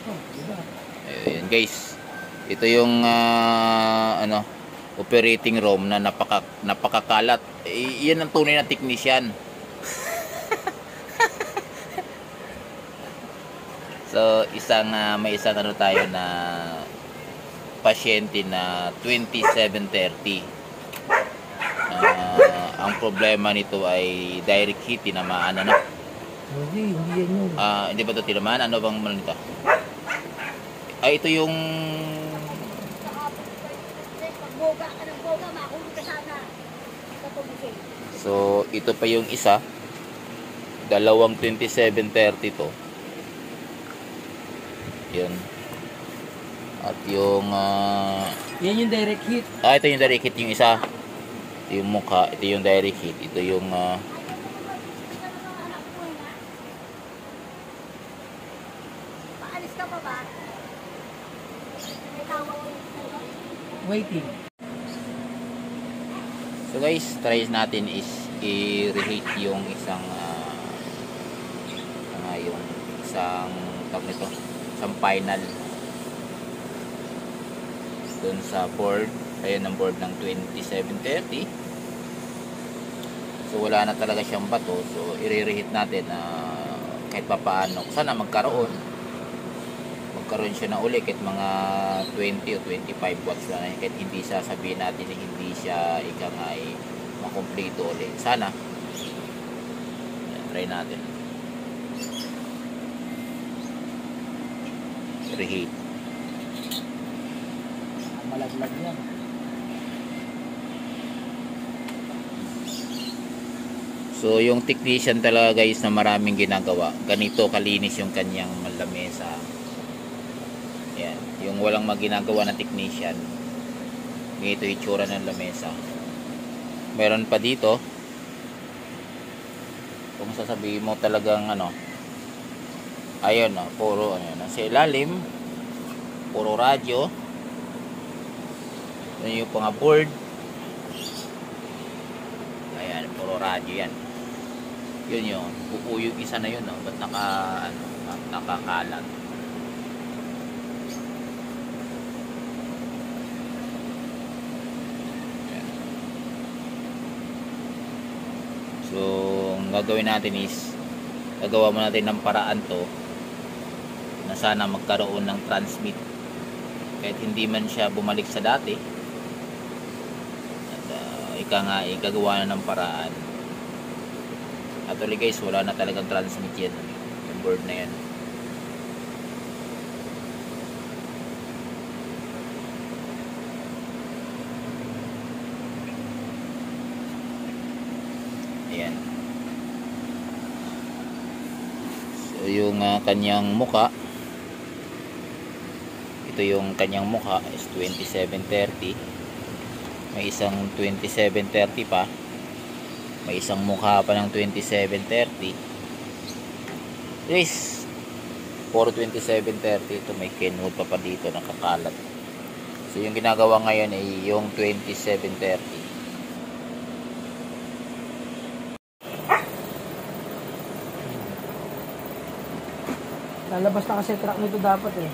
Ayun guys. Ito yung ano, operating room na napakakalat. Yan ang tunay na technician. So, may isang ano tayo na pasyente na 2730. Ang problema nito ay direct hit, tinamaan na. Hindi yan yun. Hindi ba ito tinamaan? Ano bang ano nito? Ito yung so, ito pa yung isa. Dalawang 2730 to. Yun. At yung Yan yung direct hit. ito yung direct hit yung isa. Ito yung mukha, ito yung direct hit. Ito yung Paalis ka pa ba? Waiting. so guys, try natin is i-reheat yung isang yung isang tawag nito, isang final dun sa board. Ayan ang board ng 2730. So wala na talaga siyang bato, so i-reheat natin kahit papaano. Sana magkaroon siya na uli kahit mga 20 o 25 watts lang, kahit hindi sasabihin natin na hindi siya ay makumpleto uli. Sana. Try natin reheat. Malaglag yan. So yung technician talaga guys na maraming ginagawa, ganito kalinis yung kanyang lamesa. Yan, yung walang maginagawa na technician, ganito yung itsura ng lamesa. Meron pa dito, kung sasabihin mo talagang ano, ayun puro sa ilalim, puro radyo. Yan yung mga board. Ayan, puro radyo yan. Yun yung buo yung isa na yun, ba't nakakalat. So ang gagawin natin is gagawa mo natin ng paraan to na sana magkaroon ng transmit kahit hindi man siya bumalik sa dati. At gagawa na ng paraan. Actually guys, wala na talagang transmit yan, yung board na yan. Ayan. So yung kanyang mukha, ito yung kanyang mukha is 2730. May isang 2730 pa. May isang mukha pa ng 2730. Guys, puro 2730. Ito may kenwood pa dito nakakalat. So yung ginagawa ngayon ay yung 2730. Lalabas na kasi track nito dapat eh.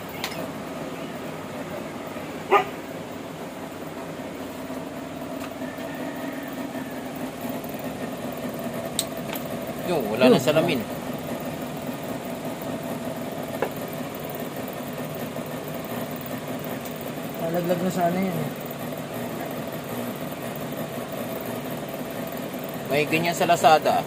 Yung wala na salamin. Lalaglag na sana yan eh. May ganyan sa Lazada.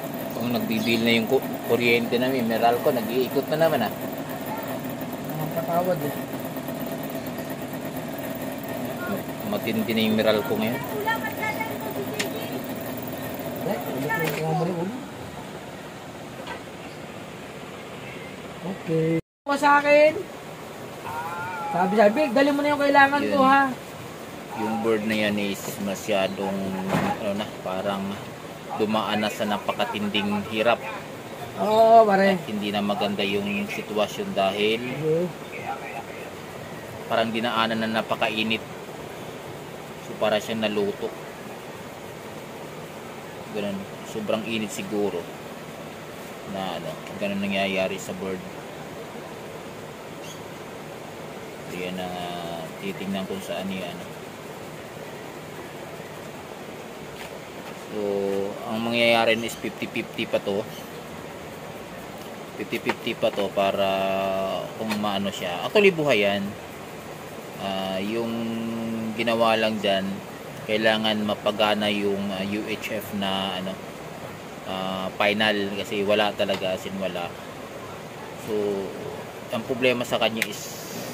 Nagbibil na yung kuryente namin, Meralco, nag-iikot na naman Naman Tawad eh. Matindi na yung miral ko ngayon. Ulam at dadalhin mo si JJ. Ulit yung mo rin ulit. Okay. Ako sa akin. Sabi, Big, dali mo na yung kailangan Yun. ko ha. Yung bird na yan is masyadong ano na, parang dumaan na sa napakatinding hirap. Oo, pare. Hindi na maganda yung sitwasyon dahil parang dinaanan na napakainit. So para siyang naluto. Ganun. Sobrang init siguro. Na ano, ganun nangyayari sa bird. So yan ang titingnan kung saan yan. So ang mangyayari is 50-50 pa to. 50-50 pa to para kung maano siya. Actually buhay yan. Yung ginawa lang dyan, kailangan mapagana yung UHF na ano, final kasi wala talaga, as in wala. So ang problema sa kanya is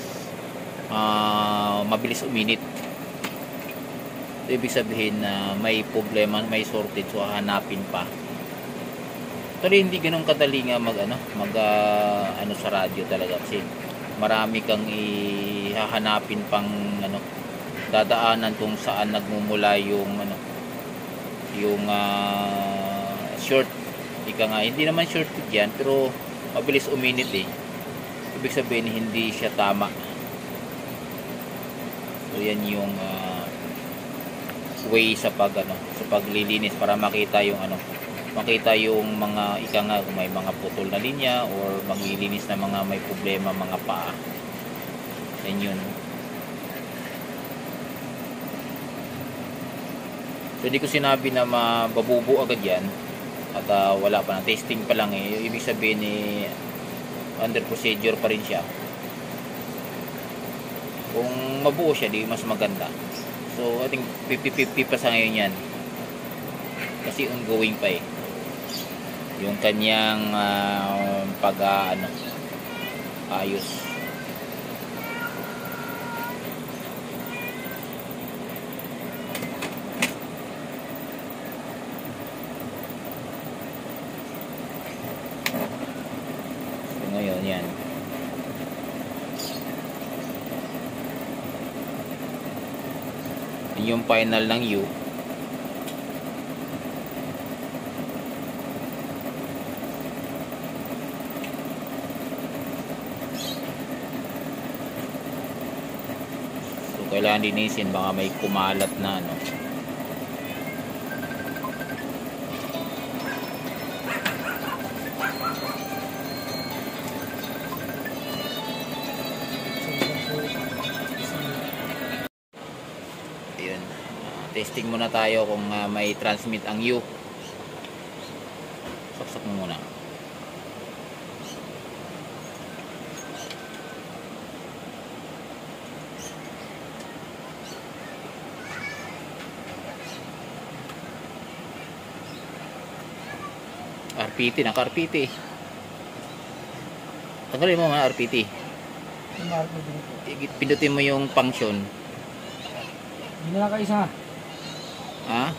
mabilis uminit. So, ibig sabihin na may problema, may shortage, so hanapin pa. Actually hindi ganun kadali nga mag ano sa radyo talaga kasi marami kang ihahanapin pang ano, dadaanan kung saan nagmumula yung ano, yung short, ika nga, hindi naman short yan pero mabilis uminit eh. Ibig sabihin hindi siya tama. So yan yung way sa sa paglilinis para makita yung ano, makita yung mga ika nga kung may mga putol na linya or maglilinis na mga may problema mga paa. Yan yun. So di ko sinabi na mababubo agad yan at wala pa na, testing pa lang eh. Ibig sabihin eh under procedure pa rin siya. Kung mabuo siya di mas maganda. So I think 50-50 pa sa ngayon yan kasi ongoing pa eh yung kanyang ayos. So ngayon yan. Yung final ng U. So kailangan linisin, baka may kumalat na ano. Testing muna tayo kung may transmit ang U. Saksak mo muna. RPT, naka-RPT. Tanggalin mo mga RPT. Pindutin mo yung function. Hindi na kaisa. Ha?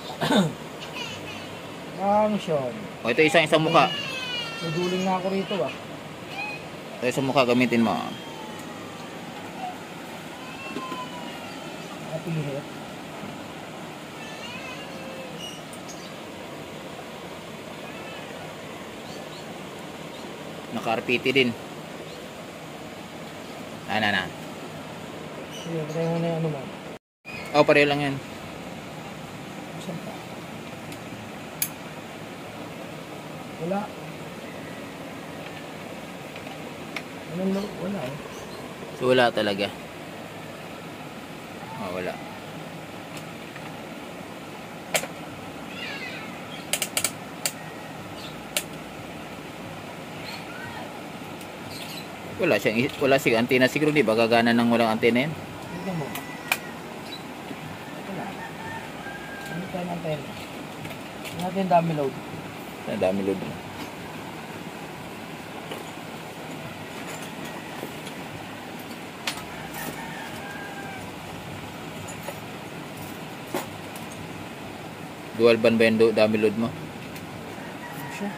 Function. O ito isang mukha. Naduling na ako rito ah. Ito isang mukha gamitin mo. Nakapihit. Naka-RPT din. Na. Sige, patay mo na yung ano mo. Oh, pareho lang yan. Saan pa? Wala. Wala eh. So, wala talaga. Oh, wala. Wala si antena siguro, di ba gagana ng walang antena yan? Tignan mo. Wala. Ano tayo ng antena? Ano natin dami load? Ang dami load. Dual ban ba yung dami load mo? Ano siya?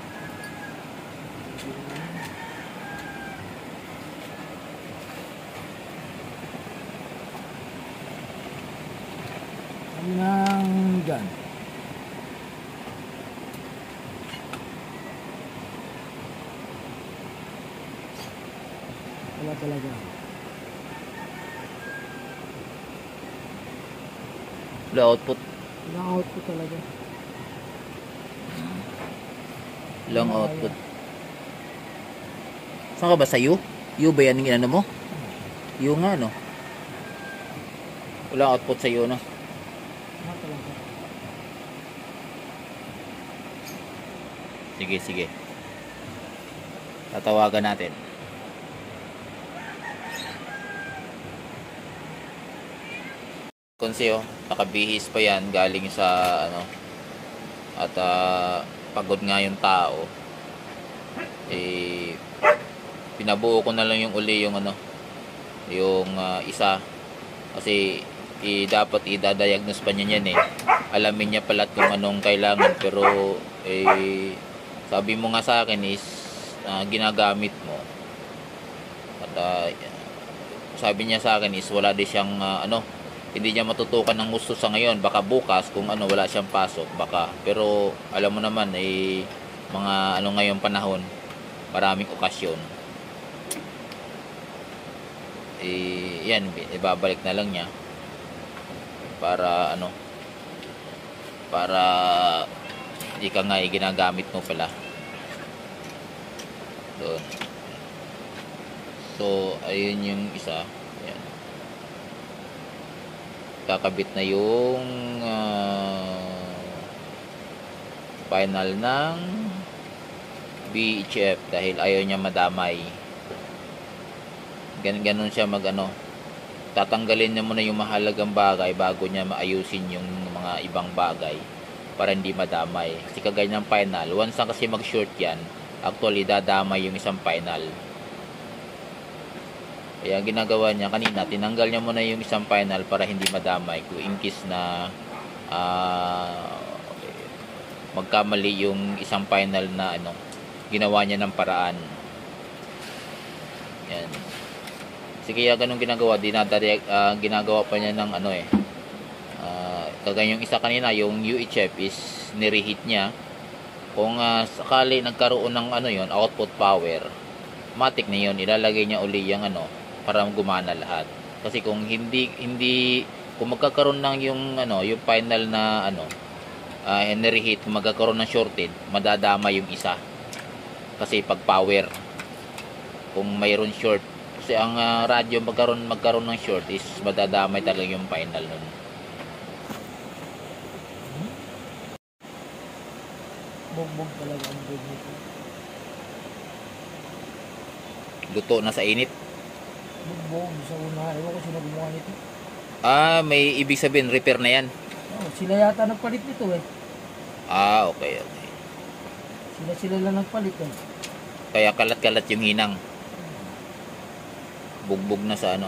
Ano nang dyan? Wala talaga. Wala output. Walang output talaga. Lang output. Saan ka ba? Sa U? U ba yan yung inano mo? U nga, no? Wala output sa U, no? Wala talaga. Sige, sige. Tatawagan natin. Konseo, nakabihis pa yan galing sa ano. At pagod nga yung tao. Eh pinabuo ko na lang yung uli yung ano, yung isa kasi dapat idadiagnose pa niya yan eh. Alamin niya pala kung anong kailangan pero sabi mo nga sa akin is ginagamit mo. At sabi niya sa akin is wala din siyang hindi niya matutukan ng gusto sa ngayon, baka bukas kung wala siyang pasok baka, pero alam mo naman mga ngayong panahon maraming okasyon yan ibabalik na lang niya para para hindi ka nga ginagamit mo pala doon. So ayun yung isa. Kakabit na yung final ng VHF dahil ayaw niya madamay. Ganun siya tatanggalin niya muna yung mahalagang bagay bago niya maayusin yung mga ibang bagay para hindi madamay. Kasi kagaya ng final, once na kasi mag-short yan, actually dadamay yung isang final. Kaya ginagawa niya kanina, tinanggal niya muna yung isang final para hindi madamay kung in case na magkamali yung isang final na ginawa niya ng paraan. Yan. Kasi kaya ganun ginagawa, ginagawa pa niya ng kagaya yung isa kanina, yung UHF is nireheat niya. Kung sakali nagkaroon ng output power, matik na yun, ilalagay niya uli yung para gumana lahat. Kasi kung hindi kung magkakaroon ng yung final na reheat, kung magkakaroon ng shorted, madadama yung isa. Kasi pag power, kung mayroon short, kasi ang radyo magkaroon ng short is madadamay talaga yung final nun. Bugbog talaga ang bugbog nito. Luto na sa init. Bugbog sa una. Ewan ko sino gumawa nito. May ibig sabihin repair na yan. Oh, sila yata nagpalit nito eh. Okay. Sila lang nagpalit eh. Kaya kalat-kalat yung hinang. Bugbog na sa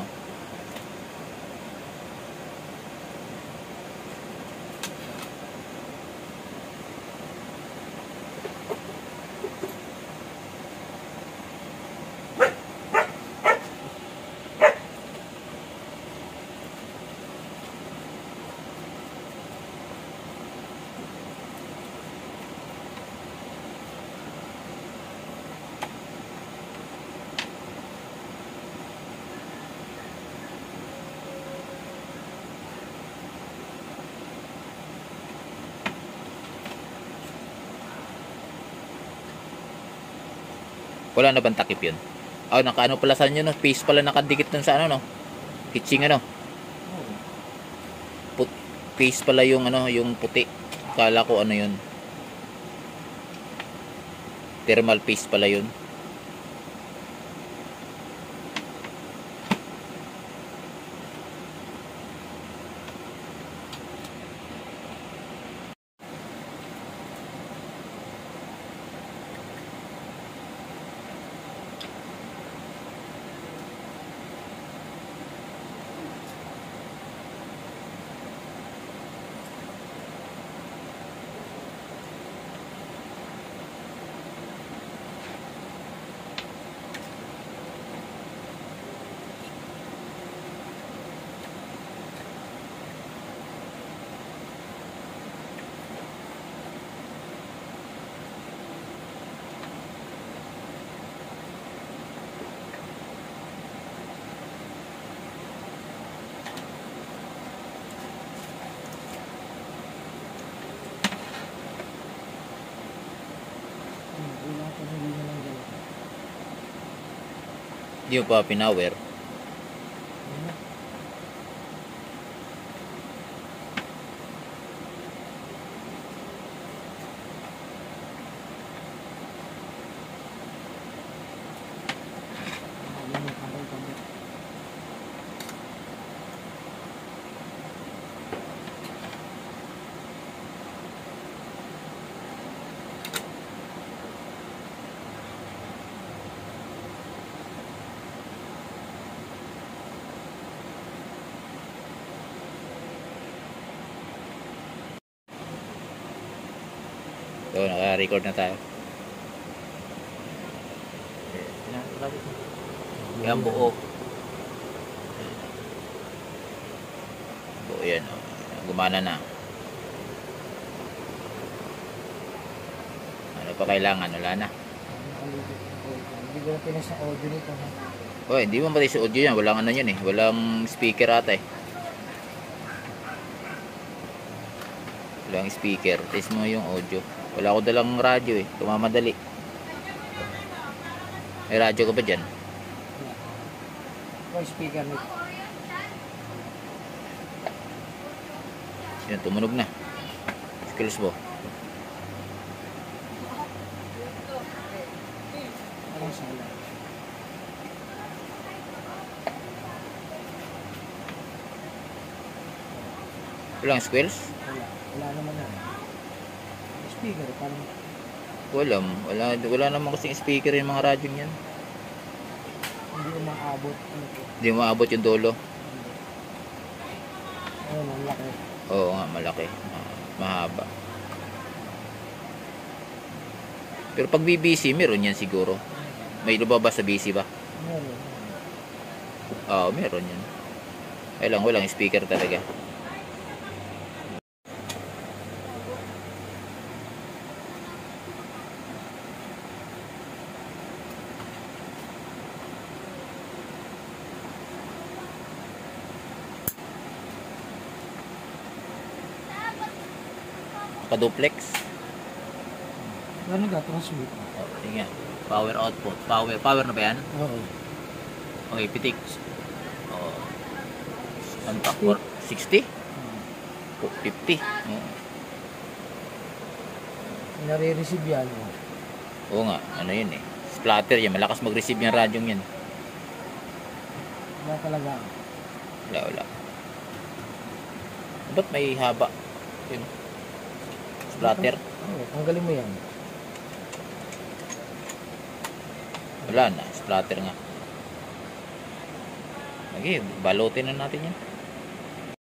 wala na bang takip yun? Nakaano pala sa inyo, no? Paste pala nakadikit dun sa no? Kitching paste pala yung yung puti. Kala ko yun. Thermal paste pala yun. Hindi mo pa pinower. Ayun na. Ayun na, pantay. So, naka-record na tayo. Yan buo. Buo yan. Oh. Gumana na. Ano pa kailangan? Wala na. Nakalibot na po ito. Hindi ko na pinas ang audio nito. Ha? Oh, hindi mo pati sa audio yan. Walang ano yan eh. Walang speaker ata eh. Walang speaker. Test mo yung audio. Wala ako dalang radyo eh. Kumamadali. May radyo ka ba dyan? Ito yung speaker nito. Yan, tumunog na. Skills mo. Walang sala. Walang squirrels? Wala. Wala naman na. Speaker, parang Wala naman kasing speaker yung mga radyo niyan. hindi umaabot. Ano po? Hindi maabot yung dulo. Ayun, ang laki. Oo nga, malaki. Mahaba. Pero pag BBC, meron yan siguro. May lumabas sa BC ba? Meron. Oo, meron yan. Kaya lang, walang speaker talaga. Naka-duplex. Ganun ka, transmit. Oh, tingnan. Power output. Power na ba yan? Oo. Okay, pitik. Oh. Ano pa? 60? 50? Oo. Nare-receive yan. Oo nga, ano yun eh. Splatter yan. Malakas mag-receive yung radyong yan. Wala talaga. Wala. Ba't may haba? Yun. Splatter. Oo, tanggalin mo yan. Wala na. Splatter nga. Okay, balutin na natin yan.